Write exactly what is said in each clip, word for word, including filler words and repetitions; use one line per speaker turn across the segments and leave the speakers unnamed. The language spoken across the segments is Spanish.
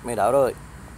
Mira, brother,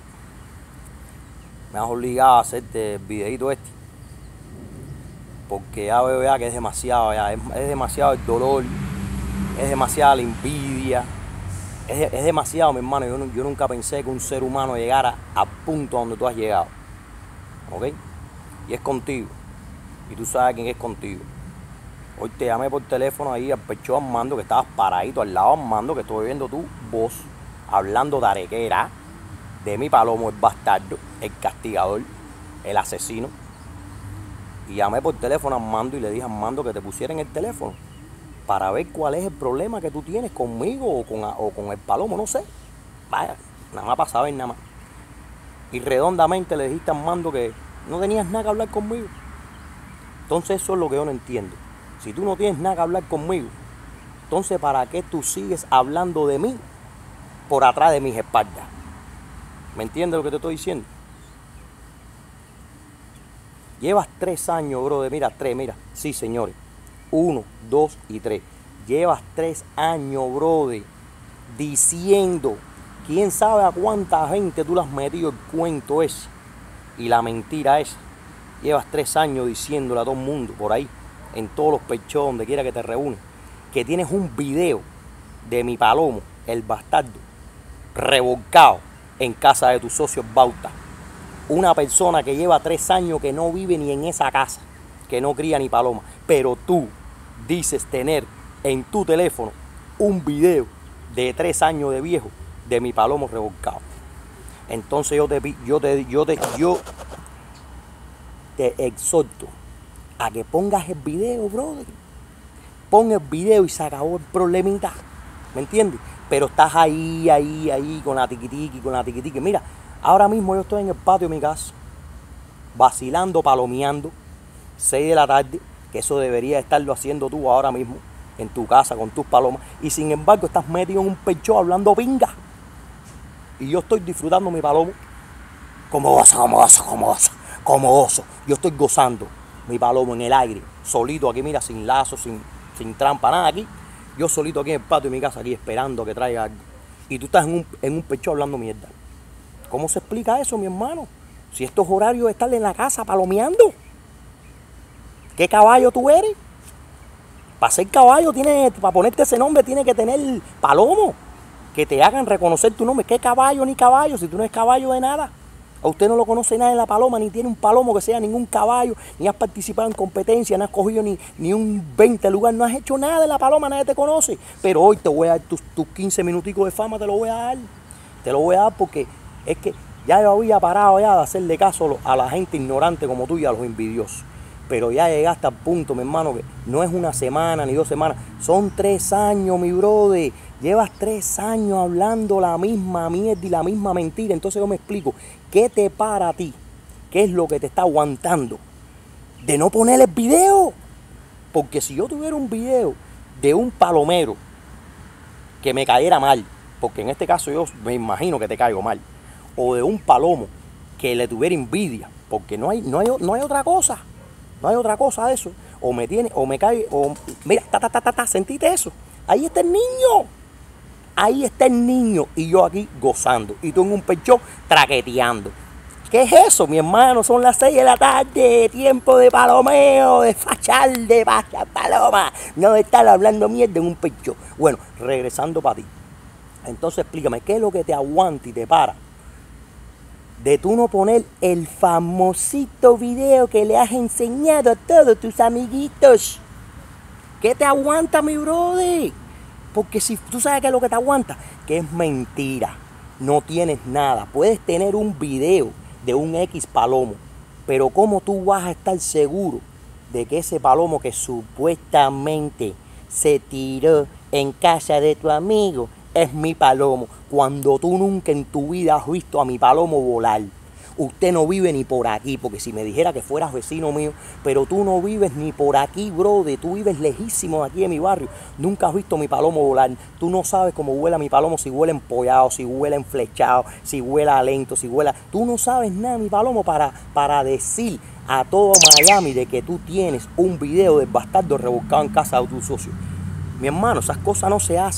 me has obligado a hacerte el videito este. Porque ya veo ya que es demasiado, ya. Es, es demasiado el dolor, es demasiada la envidia, es, es demasiado, mi hermano. Yo, yo nunca pensé que un ser humano llegara al punto donde tú has llegado. ¿Ok? Y es contigo. Y tú sabes quién es contigo. Hoy te llamé por teléfono ahí al pecho Armando, que estabas paradito al lado de Armando, que estoy viendo tu voz hablando de arequera, de mi palomo, el bastardo, el castigador, el asesino. Y llamé por teléfono a Armando y le dije a Armando que te pusiera en el teléfono para ver cuál es el problema que tú tienes conmigo o con, o con el palomo, no sé. Vaya, nada más para saber nada más. Y redondamente le dijiste a Armando que no tenías nada que hablar conmigo. Entonces eso es lo que yo no entiendo. Si tú no tienes nada que hablar conmigo, entonces ¿para qué tú sigues hablando de mí por atrás de mis espaldas? ¿Me entiendes lo que te estoy diciendo? Llevas tres años, brother, mira, tres, mira, sí, señores, uno, dos y tres. Llevas tres años, brother, diciendo, quién sabe a cuánta gente tú le has metido el cuento ese y la mentira esa. Llevas tres años diciéndole a todo el mundo por ahí, en todos los pechos, donde quiera que te reúnes, que tienes un video de mi palomo, el bastardo, revolcado en casa de tus socios Bauta. Una persona que lleva tres años que no vive ni en esa casa, que no cría ni paloma, pero tú dices tener en tu teléfono un video de tres años de viejo de mi palomo revolcado. Entonces yo te yo te yo te yo te exhorto a que pongas el video, brother. Pon el video y se acabó el problemita, ¿me entiendes? Pero estás ahí, ahí, ahí con la tiquitiqui, con la tiquitiqui. Mira, ahora mismo yo estoy en el patio de mi casa, vacilando, palomeando, seis de la tarde, que eso debería estarlo haciendo tú ahora mismo, en tu casa, con tus palomas, y sin embargo estás metido en un pecho hablando pinga. Y yo estoy disfrutando mi palomo como oso, como oso, como oso, como oso. Yo estoy gozando mi palomo en el aire, solito aquí, mira, sin lazo, sin, sin trampa, nada aquí. Yo solito aquí en el patio de mi casa, aquí esperando que traiga algo. Y tú estás en un, en un pecho hablando mierda. ¿Cómo se explica eso, mi hermano? Si estos horarios de estar en la casa palomeando. ¿Qué caballo tú eres? Para ser caballo, tiene, para ponerte ese nombre, tiene que tener palomo. Que te hagan reconocer tu nombre. ¿Qué caballo ni caballo? Si tú no eres caballo de nada. A usted no lo conoce nadie en la paloma, ni tiene un palomo que sea ningún caballo, ni has participado en competencia, no has cogido ni, ni un veinte lugar, no has hecho nada en la paloma, nadie te conoce. Pero hoy te voy a dar tus, tus quince minuticos de fama, te lo voy a dar. Te lo voy a dar porque es que ya yo había parado ya de hacerle caso a la gente ignorante como tú y a los envidiosos. Pero ya llegaste al punto, mi hermano, que no es una semana ni dos semanas, son tres años, mi brother. Llevas tres años hablando la misma mierda y la misma mentira. Entonces yo me explico, ¿qué te para a ti? ¿Qué es lo que te está aguantando de no poner el video? Porque si yo tuviera un video de un palomero que me cayera mal, porque en este caso yo me imagino que te caigo mal, o de un palomo que le tuviera envidia, porque no hay, no hay, no hay otra cosa, no hay otra cosa de eso, o me tiene, o me cae, o mira, ta, ta, ta, ta, ta, sentiste eso, ahí está el niño, ahí está el niño, y yo aquí gozando, y tú en un pecho traqueteando. ¿Qué es eso, mi hermano? Son las seis de la tarde, tiempo de palomeo, de fachar, de pasar paloma, no de estar hablando mierda en un pecho. Bueno, regresando para ti. Entonces explícame, ¿qué es lo que te aguanta y te para de tú no poner el famosito video que le has enseñado a todos tus amiguitos? ¿Qué te aguanta, mi brother? Porque si tú sabes qué es lo que te aguanta, que es mentira, no tienes nada. Puedes tener un video de un X palomo, pero ¿cómo tú vas a estar seguro de que ese palomo que supuestamente se tiró en casa de tu amigo es mi palomo, cuando tú nunca en tu vida has visto a mi palomo volar? Usted no vive ni por aquí, porque si me dijera que fueras vecino mío, pero tú no vives ni por aquí, brother, tú vives lejísimo de aquí de mi barrio, nunca has visto mi palomo volar, tú no sabes cómo vuela mi palomo, si vuela empollado, si vuela enflechado, si vuela lento, si vuela, tú no sabes nada, mi palomo, para, para decir a todo Miami de que tú tienes un video del bastardo rebuscado en casa de tu socio. Mi hermano, esas cosas no se hacen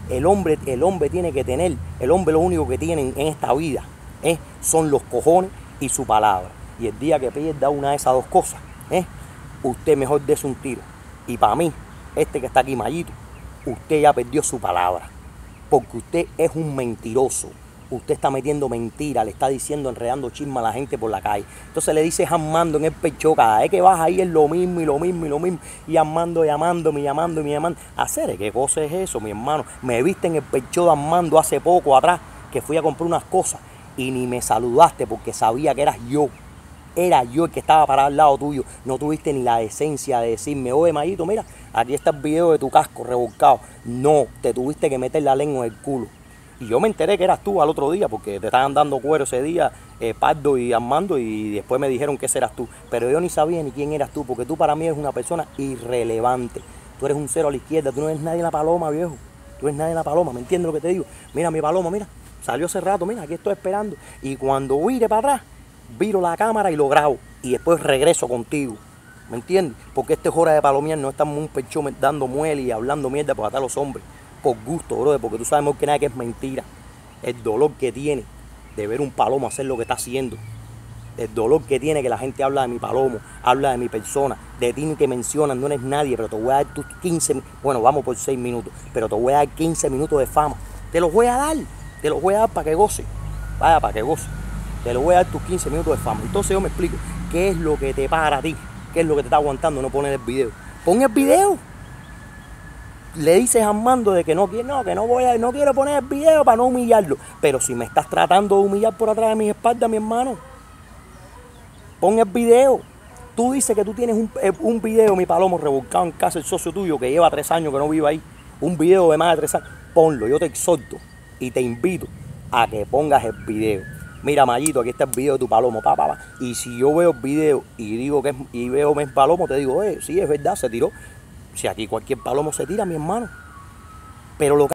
El hombre, el hombre tiene que tener, el hombre lo único que tiene en, en esta vida ¿eh? son los cojones y su palabra. Y el día que pierda una de esas dos cosas, ¿eh? usted mejor dése un tiro. Y para mí, este que está aquí, Mayito, usted ya perdió su palabra. Porque usted es un mentiroso. Usted está metiendo mentira, le está diciendo, enredando chisma a la gente por la calle. Entonces le dice Armando en el pecho, cada vez que vas ahí es lo mismo y lo mismo y lo mismo. Y Armando llamándome, llamándome, y llamando. Hacer, ¿qué cosa es eso, mi hermano? Me viste en el pecho de Armando hace poco atrás, que fui a comprar unas cosas y ni me saludaste porque sabía que eras yo. Era yo el que estaba parado al lado tuyo. No tuviste ni la decencia de decirme, oye, Mayito, mira, aquí está el video de tu casco revolcado. No, te tuviste que meter la lengua en el culo. Y yo me enteré que eras tú al otro día, porque te estaban dando cuero ese día, eh, Pardo y Armando, y después me dijeron que ese eras tú. Pero yo ni sabía ni quién eras tú, porque tú para mí eres una persona irrelevante. Tú eres un cero a la izquierda, tú no eres nadie en la paloma, viejo. Tú eres nadie en la paloma, ¿me entiendes lo que te digo? Mira mi paloma, mira, salió hace rato, mira, aquí estoy esperando. Y cuando vire para atrás, viro la cámara y lo grabo. Y después regreso contigo, ¿me entiendes? Porque este es hora de palomear, no estamos un pecho dando muele y hablando mierda por atar a los hombres. Por gusto, brother, porque tú sabes mejor que nada que es mentira. El dolor que tiene de ver un palomo hacer lo que está haciendo. El dolor que tiene que la gente habla de mi palomo, habla de mi persona, de ti ni te mencionan, no eres nadie, pero te voy a dar tus quince, bueno, vamos por seis minutos, pero te voy a dar quince minutos de fama. Te los voy a dar, te los voy a dar para que goce. Vaya, para que goce. Te los voy a dar tus quince minutos de fama. Entonces yo me explico, ¿qué es lo que te para a ti? ¿Qué es lo que te está aguantando no poner el video? Pon el video. Le dices a Armando de que no, no, que no voy a, no quiero poner el video para no humillarlo. Pero si me estás tratando de humillar por atrás de mis espaldas, mi hermano, pon el video. Tú dices que tú tienes un, un video, mi palomo, revolcado en casa del socio tuyo que lleva tres años que no vive ahí. Un video de más de tres años. Ponlo, yo te exhorto y te invito a que pongas el video. Mira, Mayito, aquí está el video de tu palomo, pa, pa, pa. Y si yo veo el video y digo que es, y veo que es palomo, te digo, eh, sí, es verdad, se tiró. Si aquí cualquier palomo se tira, mi hermano. Pero lo que